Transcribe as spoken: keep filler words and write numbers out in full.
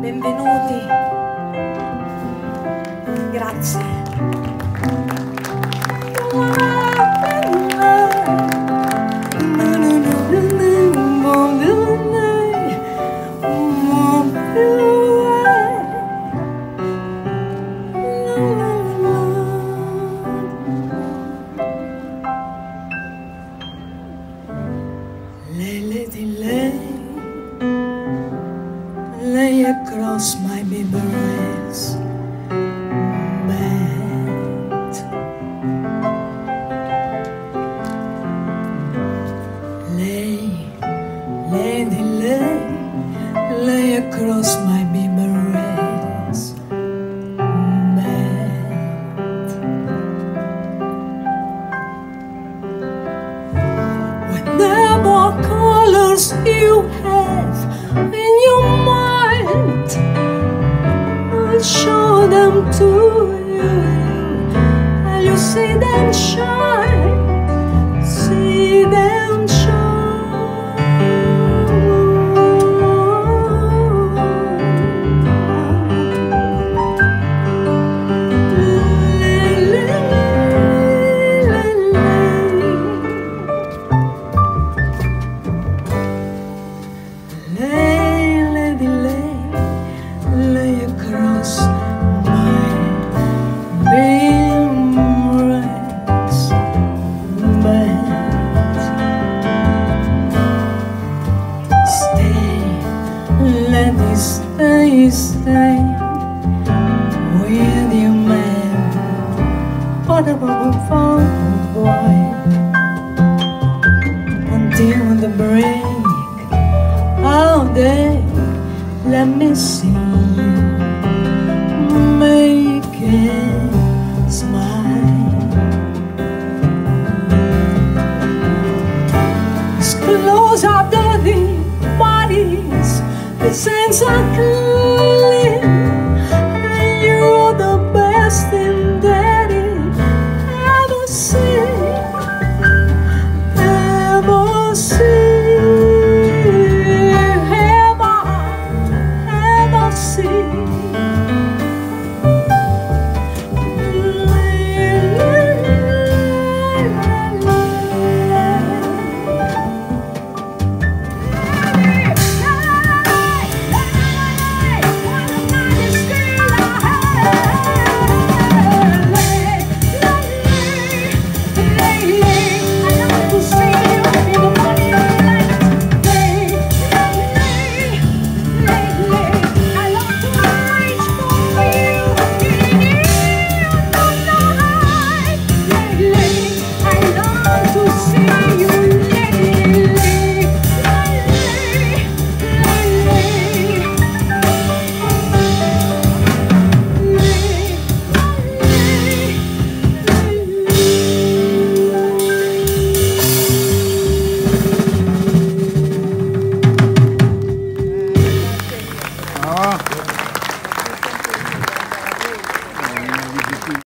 benvenuti. Grazie. Lei di lei, lay across my memories, bed. Lay, lay di lei, lay across my memories, bed. Whatever colors you have in your mind, I'll show them to you, and you see them shine, see them shine. Lay, lady, lay, lay across my memories, bed. Stay, lady, stay, stay with your man, but a boy, until the break all day. Let me see you make it smile. Let's close our dirty bodies, the sense of